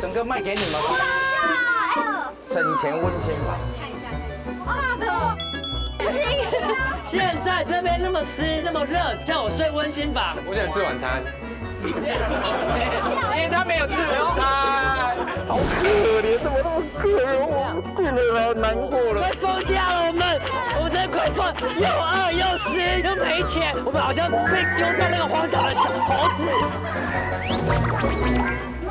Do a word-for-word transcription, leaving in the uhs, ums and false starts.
整个卖给你们。 哇！ 省钱温馨房。 看一下，看一下。哇的。不行。 现在这边那么湿那么热，叫我睡温馨房。 我想吃晚餐。 因为他没有吃晚餐，好可怜，怎么那么可怜？我见了好难过了。 快疯掉了，我们，我们真的快疯，又饿又湿又没钱，我们好像被丢在那个荒岛的小猴子。